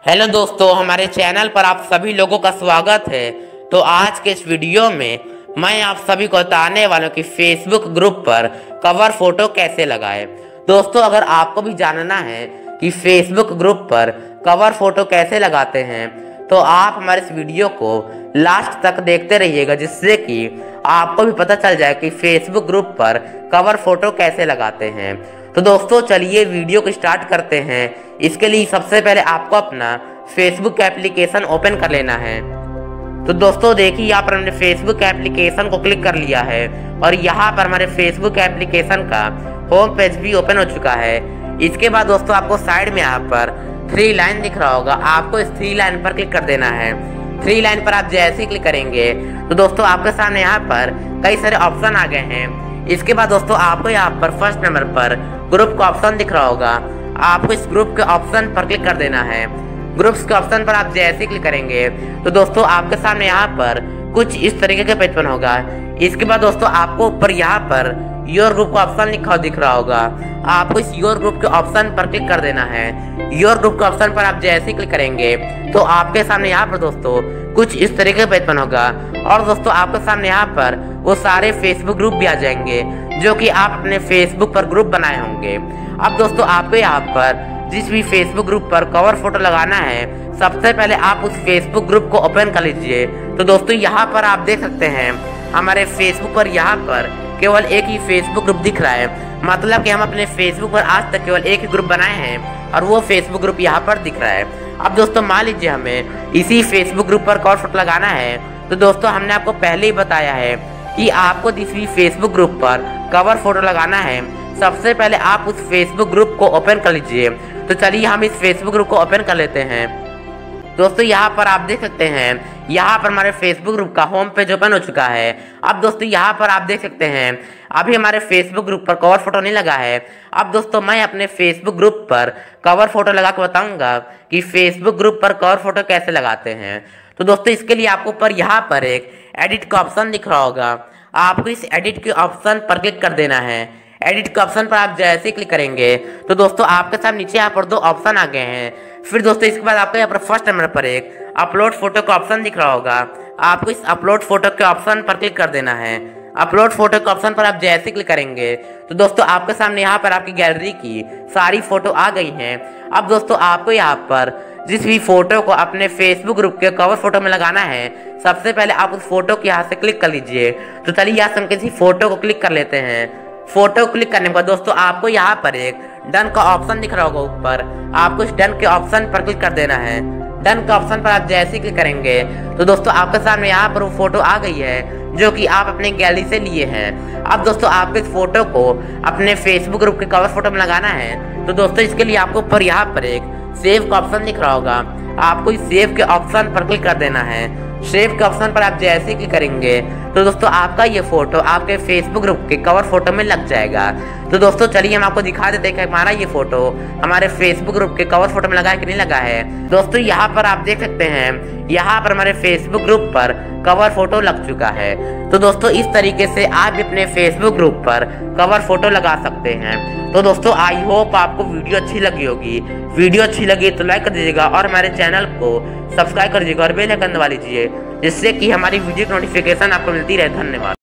Hello दोस्तों, हमारे channel पर आप सभी लोगों का स्वागत है। तो आज के इस वीडियो में मैं आप सभी को बताने वाला हूँ कि फेसबुक ग्रुप पर कवर फोटो कैसे लगाएं। दोस्तों, अगर आपको भी जानना है कि फेसबुक ग्रुप पर कवर फोटो कैसे लगाते हैं तो आप हमारे इस वीडियो को लास्ट तक देखते रहिएगा, जिससे कि आपको भी पता चल जाए कि फेसबुक ग्रुप पर कवर फोटो कैसे लगाते हैं। तो दोस्तों चलिए वीडियो को स्टार्ट करते हैं। इसके लिए सबसे पहले आपको अपना फेसबुक एप्लीकेशन ओपन कर लेना है। तो दोस्तों देखिए, यहाँ पर हमने फेसबुक एप्लीकेशन को क्लिक कर लिया है और यहाँ पर हमारे फेसबुक एप्लीकेशन का होम पेज भी ओपन हो चुका है। इसके बाद दोस्तों आपको साइड में यहाँ पर 3 लाइन दिख रहा होगा, आपको इस 3 लाइन पर क्लिक कर देना है। 3 लाइन पर आप जैसे ही क्लिक करेंगे तो दोस्तों आपके सामने यहाँ पर कई सारे ऑप्शन आ गए हैं। इसके बाद दोस्तों आपको यहाँ पर फर्स्ट नंबर पर ग्रुप का ऑप्शन दिख रहा होगा, आपको इस ग्रुप के ऑप्शन पर क्लिक कर देना है। ग्रुप्स के ऑप्शन पर आप जैसे ही क्लिक करेंगे तो दोस्तों आपके सामने यहाँ पर कुछ इस तरीके का पेज ओपन होगा। इसके बाद दोस्तों आपको ऊपर यहाँ पर योर ग्रुप का ऑप्शन लिखा दिख रहा होगा, आपको इस योर ग्रुप के ऑप्शन पर क्लिक कर देना है। योर ग्रुप के ऑप्शन पर आप जैसे ही क्लिक करेंगे तो आपके सामने यहाँ पर दोस्तों कुछ इस तरीके का पेज ओपन होगा और दोस्तों आपके सामने यहाँ पर वो सारे फेसबुक ग्रुप भी आ जाएंगे जो कि आप अपने फेसबुक पर ग्रुप बनाए होंगे। अब दोस्तों आपको यहाँ पर जिस भी फेसबुक ग्रुप पर कवर फोटो लगाना है, सबसे पहले आप उस फेसबुक ग्रुप को ओपन कर लीजिए। तो दोस्तों यहाँ पर आप देख सकते हैं हमारे फेसबुक पर यहाँ पर केवल एक ही फेसबुक ग्रुप दिख रहा है, मतलब कि हम अपने फेसबुक पर आज तक केवल एक ही ग्रुप बनाए हैं और वो फेसबुक ग्रुप यहाँ पर दिख रहा है। अब दोस्तों मान लीजिए हमें इसी फेसबुक ग्रुप पर कवर फोटो लगाना है, तो दोस्तों हमने आपको पहले ही बताया है कि आपको जिस भी फेसबुक ग्रुप पर कवर फोटो लगाना है, सबसे पहले आप उस फेसबुक ग्रुप को ओपन कर लीजिए। तो चलिए हम इस फेसबुक ग्रुप को ओपन कर लेते हैं। दोस्तों यहाँ पर आप देख सकते हैं यहाँ पर हमारे फेसबुक ग्रुप का होम पेज ओपन हो चुका है। अब दोस्तों यहाँ पर आप देख सकते हैं अभी हमारे फेसबुक ग्रुप पर कवर फोटो नहीं लगा है। अब दोस्तों मैं अपने फेसबुक ग्रुप पर कवर फोटो लगा के बताऊंगा कि फेसबुक ग्रुप पर कवर फोटो कैसे लगाते हैं। तो दोस्तों इसके लिए आपको ऊपर यहाँ पर एक एडिट का ऑप्शन दिख रहा होगा, आपको इस एडिट के ऑप्शन पर क्लिक कर देना है। एडिट के ऑप्शन पर आप जैसे ही क्लिक करेंगे तो दोस्तों आपके सामने नीचे यहाँ पर 2 ऑप्शन आ गए हैं। फिर दोस्तों इसके बाद आपको यहाँ पर फर्स्ट नंबर पर एक अपलोड फोटो का ऑप्शन दिख रहा होगा, आपको इस अपलोड फोटो के ऑप्शन पर क्लिक कर देना है। अपलोड फोटो के ऑप्शन पर आप जैसे क्लिक करेंगे तो दोस्तों आपके सामने यहाँ पर आपकी गैलरी की सारी फोटो आ गई हैं। अब दोस्तों आपको यहाँ पर जिस भी फोटो को अपने फेसबुक ग्रुप के कवर फोटो में लगाना है, सबसे पहले आप उस फोटो को यहाँ से क्लिक कर लीजिए। तो चलिए यहाँ से हम किसी फोटो को क्लिक कर लेते हैं। फोटो क्लिक करने के बाद दोस्तों आपको यहाँ पर एक डन का ऑप्शन दिख रहा होगा ऊपर, आपको इस डन के ऑप्शन पर क्लिक कर देना है। डन के ऑप्शन पर आप जैसे ही क्लिक करेंगे तो दोस्तों आपके सामने यहाँ पर वो फोटो आ गई है जो कि आप अपने गैलरी से लिए हैं। अब दोस्तों आपको इस फोटो को अपने फेसबुक ग्रुप के कवर फोटो में लगाना है। तो दोस्तों इसके लिए आपको ऊपर यहाँ पर एक सेव का ऑप्शन दिख रहा होगा, आपको इस सेव के ऑप्शन पर क्लिक कर देना है। सेव के ऑप्शन पर आप जैसे ही क्लिक करेंगे तो दोस्तों आपका ये फोटो आपके फेसबुक ग्रुप के कवर फोटो में लग जाएगा। तो दोस्तों चलिए हम आपको दिखा देते हैं कि हमारा ये फोटो हमारे फेसबुक ग्रुप के कवर फोटो में लगा है कि नहीं लगा है। दोस्तों यहाँ पर आप देख सकते हैं यहाँ पर हमारे फेसबुक ग्रुप पर कवर फोटो लग चुका है। तो दोस्तों इस तरीके से आप भी अपने फेसबुक ग्रुप पर कवर फोटो लगा सकते हैं। तो दोस्तों आई होप आपको वीडियो अच्छी लगी होगी। वीडियो अच्छी लगी तो लाइक कर दीजिएगा और हमारे चैनल को सब्सक्राइब कर दीजिएगा और बेल आइकन दबा लीजिए, जिससे कि हमारी वीडियो की नोटिफिकेशन आपको मिलती रहे। धन्यवाद।